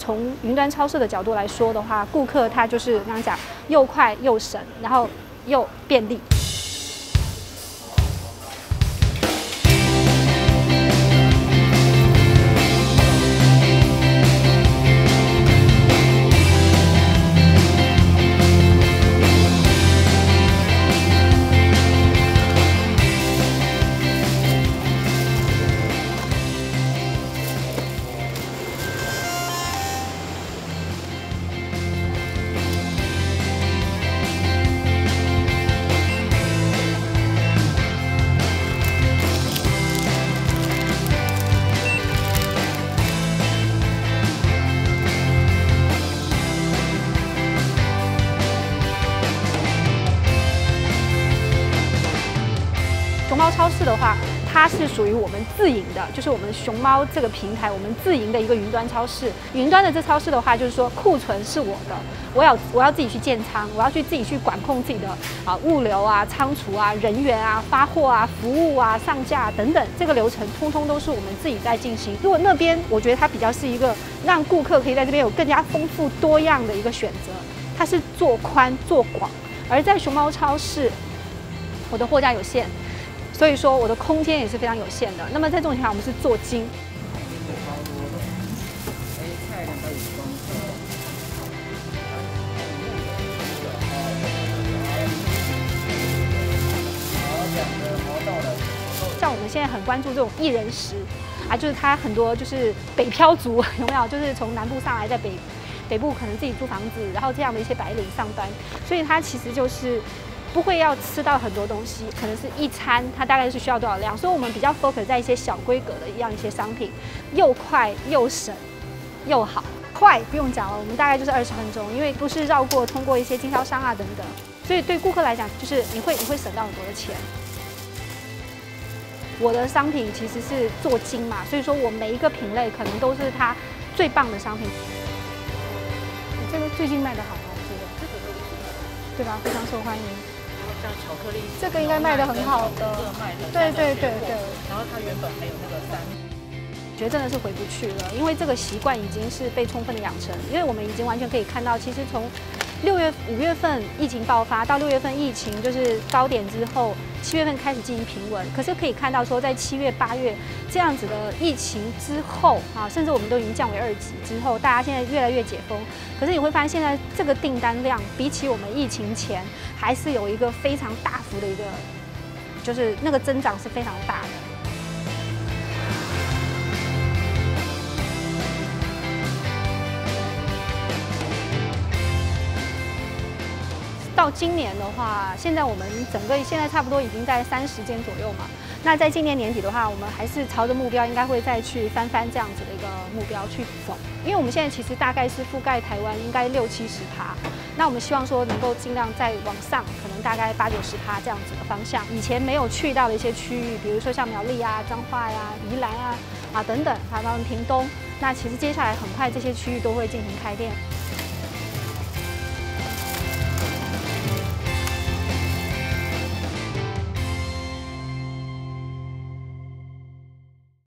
从云端超市的角度来说的话，顾客他就是刚刚讲又快又省，然后又便利。熊猫超市的话，它是属于我们自营的，就是我们熊猫这个平台，我们自营的一个云端超市。云端的这超市的话，就是说库存是我的，我要自己去建仓，我要自己去管控自己的物流啊、仓储啊、人员啊、发货啊、服务啊、上架等等，这个流程通通都是我们自己在进行。如果那边我觉得它比较是一个让顾客可以在这边有更加丰富多样的一个选择，它是做宽做广，而在熊猫超市，我的货架有限。所以说我的空间也是非常有限的。那么在这种情况，我们是做精。像我们现在很关注这种一人食就是它很多就是北漂族有没有？就是从南部上来，在北部可能自己租房子，然后这样的一些白领上班，所以它其实就是。不会要吃到很多东西，可能是一餐，它大概是需要多少量，所以我们比较 focus 在一些小规格的一些商品，又快又省又好。快不用讲了，我们大概就是20分钟，因为不是绕过通过一些经销商等等，所以对顾客来讲，就是你会省到很多的钱。我的商品其实是做精嘛，所以说我每一个品类可能都是它最棒的商品。这个最近卖的好，这个对吧？非常受欢迎。 像巧克力， 这个应该卖得很好的，对。 然后它原本还有那个觉得真的是回不去了，因为这个习惯已经是被充分的养成。因为我们已经完全可以看到，其实从5月份疫情爆发到6月份疫情就是高点之后，7月份开始进行平稳。可是可以看到说，在7月、8月这样子的疫情之后甚至我们都已经降为2级之后，大家现在越来越解封。可是你会发现，现在这个订单量比起我们疫情前，还是有一个非常大幅的一个，就是那个增长是非常大的。到今年的话，现在我们整个现在差不多已经在30间左右嘛。那在今年年底的话，我们还是朝着目标，应该会再去翻这样子的一个目标去走。因为我们现在其实大概是覆盖台湾应该60-70%，那我们希望说能够尽量再往上，可能大概80-90%这样子的方向。以前没有去到的一些区域，比如说像苗栗彰化宜兰等等，包括屏东。那其实接下来很快这些区域都会进行开店。